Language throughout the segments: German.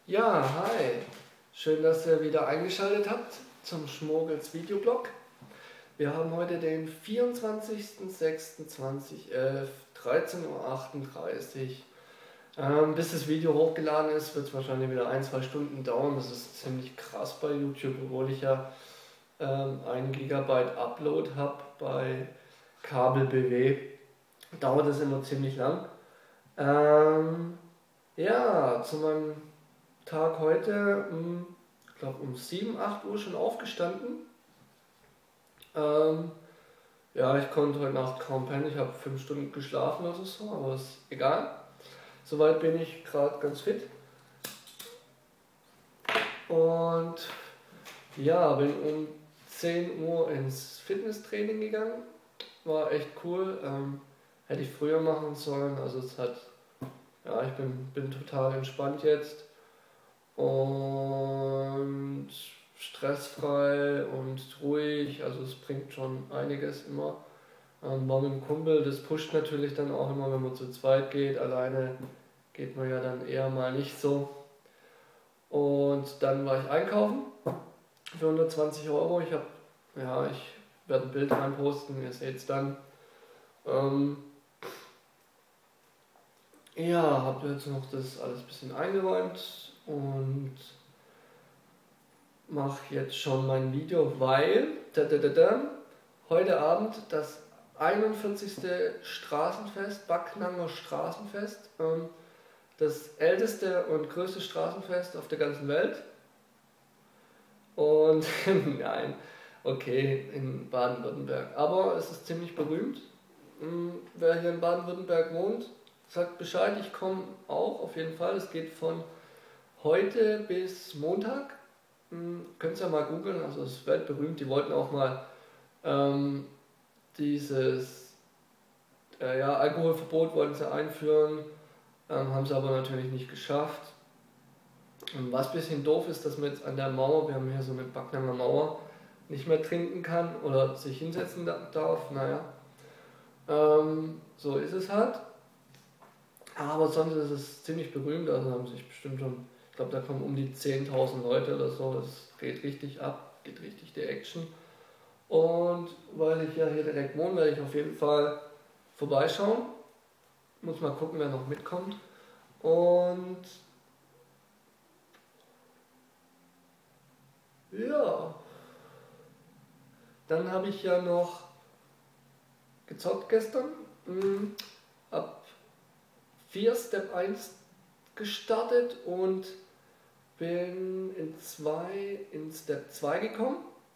Ja, hi. Schön, dass ihr wieder eingeschaltet habt zum Schmorgels Videoblog. Wir haben heute den 24.06.2011, 13:38 Uhr. Bis das Video hochgeladen ist, wird es wahrscheinlich wieder 1-2 Stunden dauern. Das ist ziemlich krass bei YouTube, obwohl ich ja 1 Gigabyte Upload habe bei Kabel BW. Dauert es immer ziemlich lang. Ja, zu meinem Tag heute, ich glaube um 7, 8 Uhr schon aufgestanden. Ja, ich konnte heute Nacht kaum pennen, ich habe 5 Stunden geschlafen oder so, aber ist egal. Soweit bin ich gerade ganz fit. Und ja, bin um 10 Uhr ins Fitnesstraining gegangen. War echt cool. Hätte ich früher machen sollen. Also ja, ich bin total entspannt jetzt. Und stressfrei und ruhig, also es bringt schon einiges immer. War mit dem Kumpel, das pusht natürlich dann auch immer, wenn man zu zweit geht, alleine geht man ja dann eher mal nicht so. Und dann war ich einkaufen für 120 Euro. Ich werde ein Bild reinposten, ihr seht es dann. Ja, habe jetzt noch das alles ein bisschen eingeräumt und mache jetzt schon mein Video, weil heute Abend das 41. Straßenfest, Backnanger Straßenfest, das älteste und größte Straßenfest auf der ganzen Welt. Und nein, okay, in Baden-Württemberg. Aber es ist ziemlich berühmt. Wer hier in Baden-Württemberg wohnt, sagt Bescheid, ich komme auch auf jeden Fall. Es geht von heute bis Montag. Könnt ihr ja mal googeln, also es ist weltberühmt. Die wollten auch mal dieses Alkoholverbot wollten sie einführen, haben sie aber natürlich nicht geschafft. Und was ein bisschen doof ist, dass man jetzt an der Mauer, wir haben hier so eine Backnanger Mauer, nicht mehr trinken kann oder sich hinsetzen darf. Naja, so ist es halt. Aber sonst ist es ziemlich berühmt, also haben sich bestimmt schon, ich glaube, da kommen um die 10.000 Leute oder so, das geht richtig ab, geht richtig die Action. Und weil ich ja hier direkt wohne, werde ich auf jeden Fall vorbeischauen. Muss mal gucken, wer noch mitkommt. Und ja, dann habe ich ja noch gezockt gestern. Ab 4 Step 1 gestartet und bin in Step 2 gekommen.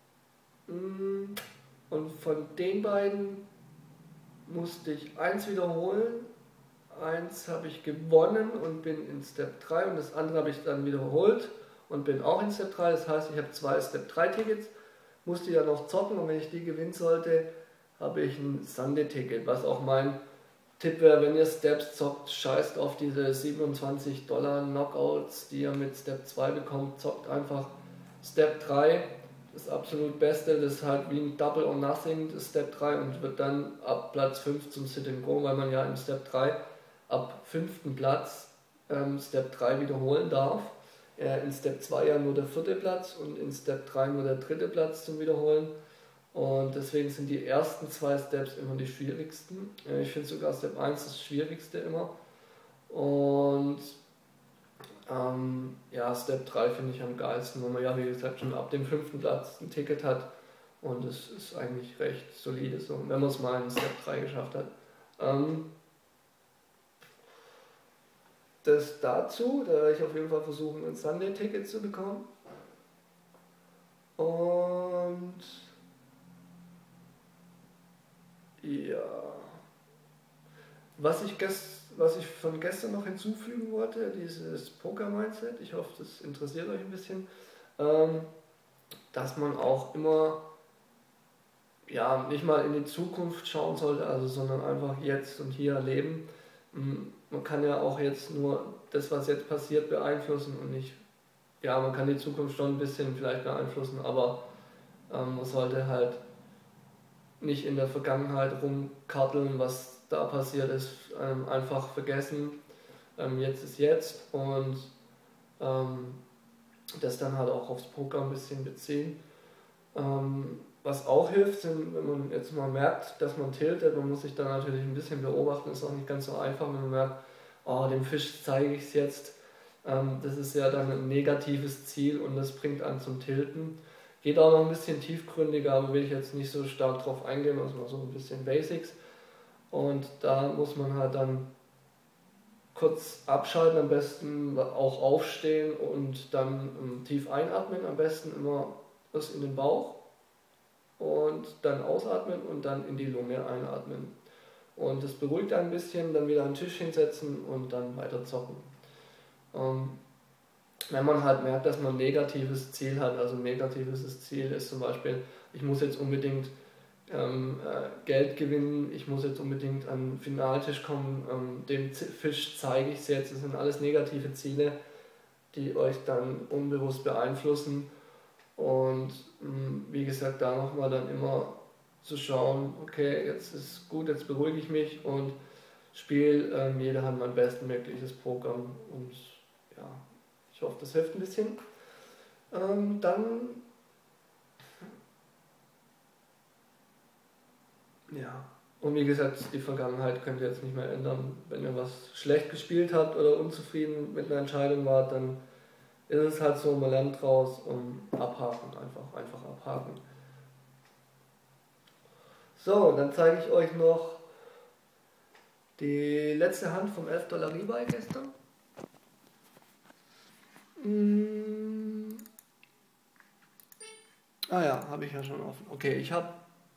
Und von den beiden musste ich 1 wiederholen. 1 habe ich gewonnen und bin in Step 3 und das andere habe ich dann wiederholt und bin auch in Step 3. Das heißt, ich habe 2 Step 3 Tickets, musste ja noch zocken und wenn ich die gewinnen sollte, habe ich ein Sunday-Ticket, was auch mein Tipp wäre, wenn ihr Steps zockt, scheißt auf diese $27 Knockouts, die ihr mit Step 2 bekommt, zockt einfach Step 3, das absolut Beste, das ist halt wie ein Double or Nothing, das Step 3 und wird dann ab Platz 5 zum Sit and Go, weil man ja im Step 3 ab 5. Platz Step 3 wiederholen darf. In Step 2 ja nur der 4. Platz und in Step 3 nur der 3. Platz zum Wiederholen. Und deswegen sind die ersten 2 Steps immer die schwierigsten. Ich finde sogar Step 1 das schwierigste immer. Und ja, Step 3 finde ich am geilsten, weil man ja wie gesagt schon ab dem 5. Platz ein Ticket hat. Und es ist eigentlich recht solide, so, wenn man es mal in Step 3 geschafft hat. Das dazu, da werde ich auf jeden Fall versuchen, ein Sunday-Ticket zu bekommen. Und ja, was ich von gestern noch hinzufügen wollte, dieses Poker-Mindset, ich hoffe, das interessiert euch ein bisschen, dass man auch immer ja, nicht mal in die Zukunft schauen sollte, also, sondern einfach jetzt und hier leben. Man kann ja auch jetzt nur das, was jetzt passiert, beeinflussen und nicht, ja, man kann die Zukunft schon ein bisschen vielleicht beeinflussen, aber man sollte halt nicht in der Vergangenheit rumkarteln, was da passiert ist, einfach vergessen, jetzt ist jetzt und das dann halt auch aufs Poker ein bisschen beziehen. Was auch hilft, sind, wenn man jetzt mal merkt, dass man tiltet, man muss sich dann natürlich ein bisschen beobachten, ist auch nicht ganz so einfach, wenn man merkt, oh, dem Fisch zeige ich es jetzt. Das ist ja dann ein negatives Ziel und das bringt einen zum Tilten. Geht auch noch ein bisschen tiefgründiger, aber will ich jetzt nicht so stark drauf eingehen, also mal so ein bisschen Basics. Und da muss man halt dann kurz abschalten, am besten auch aufstehen und dann tief einatmen, am besten immer das in den Bauch und dann ausatmen und dann in die Lunge einatmen. Und das beruhigt ein bisschen, dann wieder an den Tisch hinsetzen und dann weiter zocken. Wenn man halt merkt, dass man ein negatives Ziel hat, also ein negatives Ziel ist zum Beispiel, ich muss jetzt unbedingt Geld gewinnen, ich muss jetzt unbedingt an den Finaltisch kommen, dem Fisch zeige ich es jetzt, das sind alles negative Ziele, die euch dann unbewusst beeinflussen und wie gesagt, da nochmal dann immer zu schauen, okay, jetzt ist gut, jetzt beruhige ich mich und spiele jede Hand mein bestmögliches Programm und ja, ich hoffe, das hilft ein bisschen. Dann, ja, und wie gesagt, die Vergangenheit könnt ihr jetzt nicht mehr ändern. Wenn ihr was schlecht gespielt habt oder unzufrieden mit einer Entscheidung wart, dann ist es halt so, man lernt draus und abhaken, einfach abhaken. So, dann zeige ich euch noch die letzte Hand vom 11 Dollar Rebuy gestern. Ah ja, habe ich ja schon offen. Okay, ich habe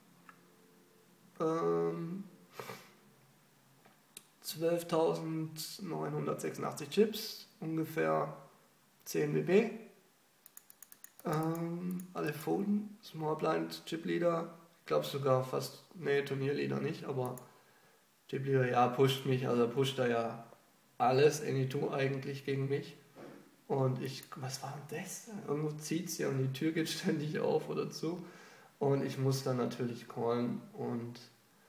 12.986 Chips, ungefähr 10 WB. Alle Pfoten, Small Blind, Chip Leader, ich glaube sogar fast, nee, Turnierleader nicht, aber Chip Leader, ja, pusht mich, also pusht er ja alles, Any2 eigentlich gegen mich. Und ich, was war denn das? Irgendwo zieht sie und die Tür geht ständig auf oder zu. Und ich muss dann natürlich callen und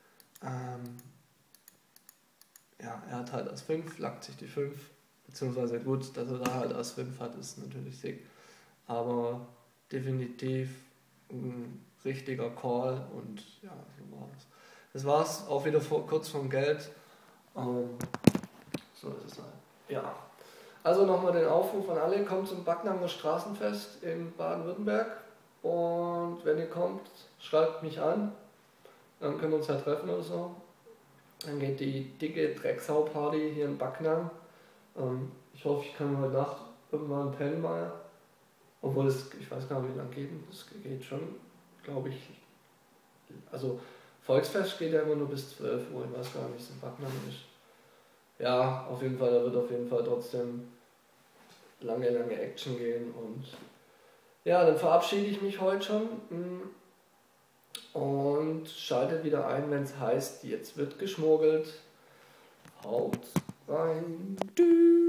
ja, er hat halt Ass 5, lackt sich die 5, beziehungsweise gut, dass er da halt Ass 5 hat, ist natürlich sick. Aber definitiv ein richtiger Call und ja, so war es. Das war es auch wieder kurz vom Geld. So ist es halt. Ja. Also nochmal den Aufruf an alle, kommt zum Backnanger Straßenfest in Baden-Württemberg und wenn ihr kommt, schreibt mich an, dann können wir uns ja treffen oder so. Dann geht die dicke Drecksau-Party hier in Backnang. Ich hoffe, ich kann heute Nacht irgendwann pennen mal. Obwohl es, ich weiß gar nicht, wie lange geht. Es geht schon, glaube ich. Also Volksfest geht ja immer nur bis 12 Uhr. Ich weiß gar nicht, wie es in Backnang ist. Ja, auf jeden Fall, da wird auf jeden Fall trotzdem lange Action gehen. Und ja, dann verabschiede ich mich heute schon. Und schaltet wieder ein, wenn es heißt, jetzt wird geschmuggelt. Haut rein. Tschüss.